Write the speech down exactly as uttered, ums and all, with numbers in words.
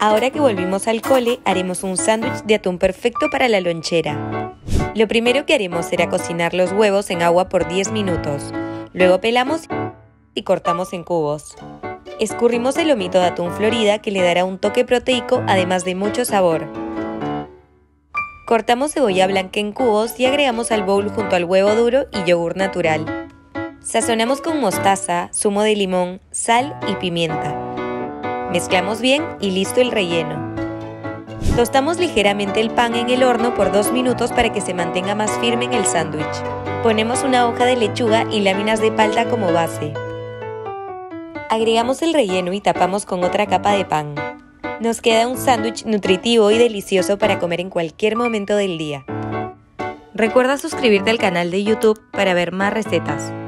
Ahora que volvimos al cole, haremos un sándwich de atún perfecto para la lonchera. Lo primero que haremos será cocinar los huevos en agua por diez minutos. Luego pelamos y cortamos en cubos. Escurrimos el lomito de atún Florida que le dará un toque proteico además de mucho sabor. Cortamos cebolla blanca en cubos y agregamos al bowl junto al huevo duro y yogur natural. Sazonamos con mostaza, zumo de limón, sal y pimienta. Mezclamos bien y listo el relleno. Tostamos ligeramente el pan en el horno por dos minutos para que se mantenga más firme en el sándwich. Ponemos una hoja de lechuga y láminas de palta como base. Agregamos el relleno y tapamos con otra capa de pan. Nos queda un sándwich nutritivo y delicioso para comer en cualquier momento del día. Recuerda suscribirte al canal de YouTube para ver más recetas.